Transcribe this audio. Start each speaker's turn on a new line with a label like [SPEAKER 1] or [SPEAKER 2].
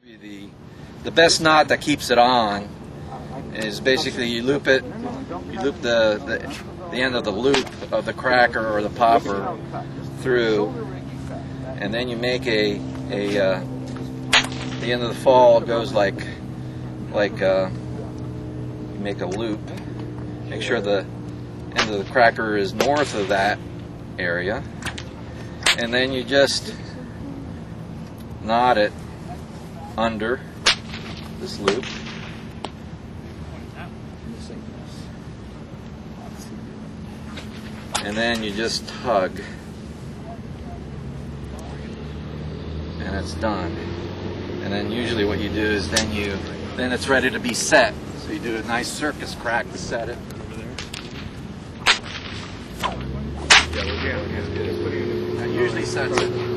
[SPEAKER 1] The best knot that keeps it on is basically you loop it, you loop the end of the loop of the cracker or the popper through, and then you make the end of the fall goes like you make a loop. Make sure the end of the cracker is north of that area, and then you just knot it under this loop. And then you just tug, and it's done. And then usually what you do is then it's ready to be set. So you do a nice circus crack to set it. That usually sets it.